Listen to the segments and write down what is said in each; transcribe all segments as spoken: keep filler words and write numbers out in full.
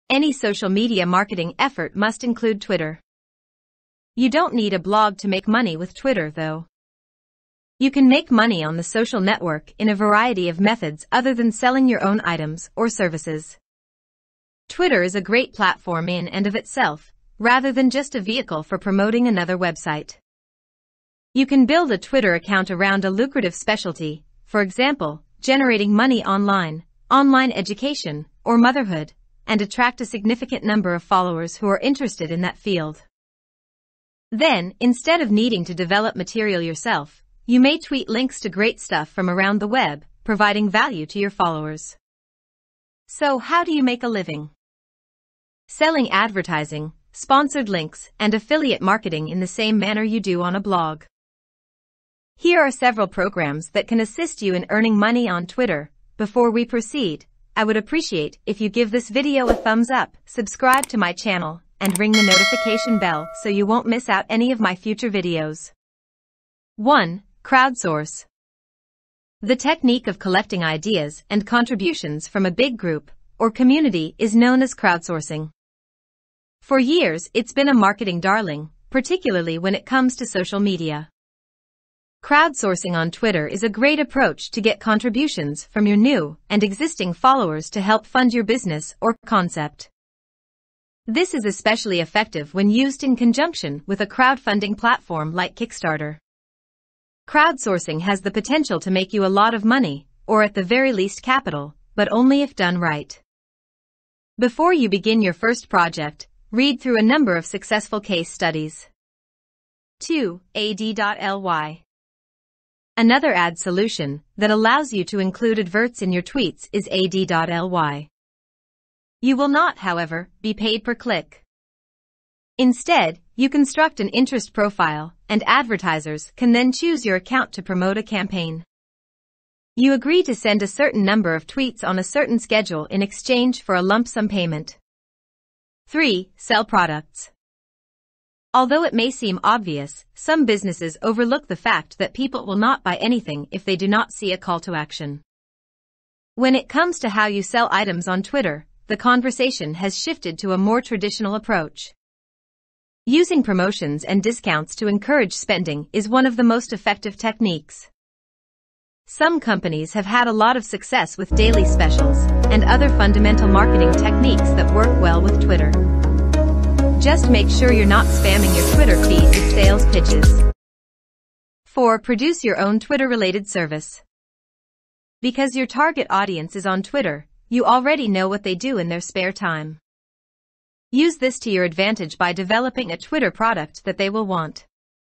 Any social media marketing effort must include Twitter. You don't need a blog to make money with Twitter, though. You can make money on the social network in a variety of methods other than selling your own items or services. Twitter is a great platform in and of itself, rather than just a vehicle for promoting another website. You can build a Twitter account around a lucrative specialty, for example, generating money online, online education, or motherhood, and attract a significant number of followers who are interested in that field. Then, instead of needing to develop material yourself, you may tweet links to great stuff from around the web, providing value to your followers. So, how do you make a living? Selling advertising, sponsored links, and affiliate marketing in the same manner you do on a blog. Here are several programs that can assist you in earning money on Twitter. Before we proceed, I would appreciate if you give this video a thumbs up, subscribe to my channel, and ring the notification bell so you won't miss out any of my future videos. one. Crowdsource. The technique of collecting ideas and contributions from a big group or community is known as crowdsourcing. For years, it's been a marketing darling, particularly when it comes to social media. Crowdsourcing on Twitter is a great approach to get contributions from your new and existing followers to help fund your business or concept. This is especially effective when used in conjunction with a crowdfunding platform like Kickstarter. Crowdsourcing has the potential to make you a lot of money, or at the very least capital, but only if done right. Before you begin your first project, read through a number of successful case studies. two. A D dot L Y. Another ad solution that allows you to include adverts in your tweets is A D dot L Y. You will not, however, be paid per click. Instead, you construct an interest profile, and advertisers can then choose your account to promote a campaign. You agree to send a certain number of tweets on a certain schedule in exchange for a lump sum payment. three. Sell products. Although it may seem obvious, some businesses overlook the fact that people will not buy anything if they do not see a call to action. When it comes to how you sell items on Twitter, the conversation has shifted to a more traditional approach. Using promotions and discounts to encourage spending is one of the most effective techniques. Some companies have had a lot of success with daily specials and other fundamental marketing techniques that work well with Twitter. Just make sure you're not spamming your Twitter feed with sales pitches. four. Produce your own Twitter-related service. Because your target audience is on Twitter, you already know what they do in their spare time. Use this to your advantage by developing a Twitter product that they will want.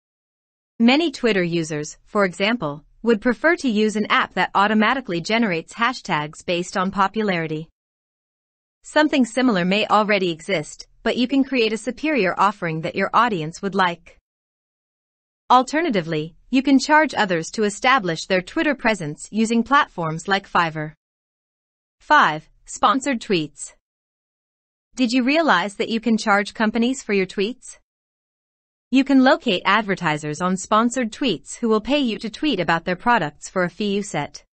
Many Twitter users, for example, would prefer to use an app that automatically generates hashtags based on popularity. Something similar may already exist, but you can create a superior offering that your audience would like. Alternatively, you can charge others to establish their Twitter presence using platforms like Fiverr. five. Sponsored tweets. Did you realize that you can charge companies for your tweets? You can locate advertisers on sponsored tweets who will pay you to tweet about their products for a fee you set.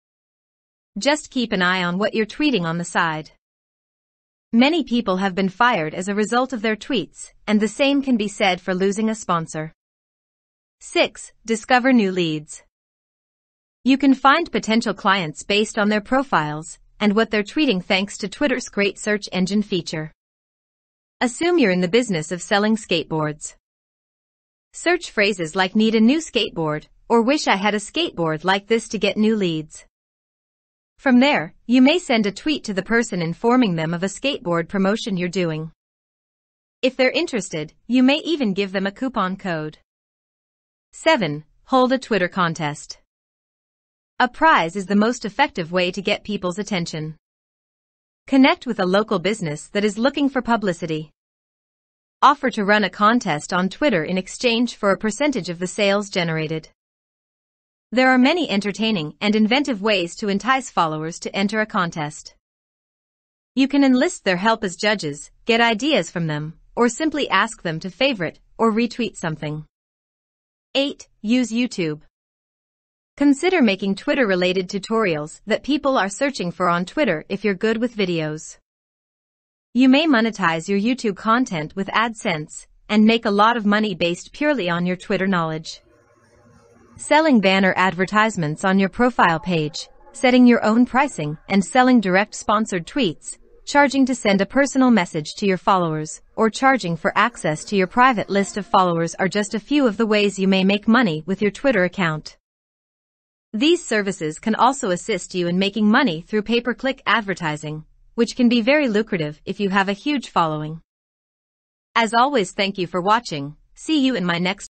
Just keep an eye on what you're tweeting on the side. Many people have been fired as a result of their tweets, and the same can be said for losing a sponsor. six. Discover new leads. You can find potential clients based on their profiles and what they're tweeting thanks to Twitter's great search engine feature. Assume you're in the business of selling skateboards. Search phrases like "need a new skateboard" or "wish I had a skateboard like this" to get new leads. From there, you may send a tweet to the person informing them of a skateboard promotion you're doing. If they're interested, you may even give them a coupon code. seven. Hold a Twitter contest. A prize is the most effective way to get people's attention. Connect with a local business that is looking for publicity. Offer to run a contest on Twitter in exchange for a percentage of the sales generated. There are many entertaining and inventive ways to entice followers to enter a contest. You can enlist their help as judges, get ideas from them, or simply ask them to favorite or retweet something. eight. Use YouTube. Consider making Twitter-related tutorials that people are searching for on Twitter if you're good with videos. You may monetize your YouTube content with AdSense and make a lot of money based purely on your Twitter knowledge. Selling banner advertisements on your profile page, setting your own pricing, and selling direct sponsored tweets, charging to send a personal message to your followers, or charging for access to your private list of followers are just a few of the ways you may make money with your Twitter account. These services can also assist you in making money through pay-per-click advertising, which can be very lucrative if you have a huge following. As always, thank you for watching. See you in my next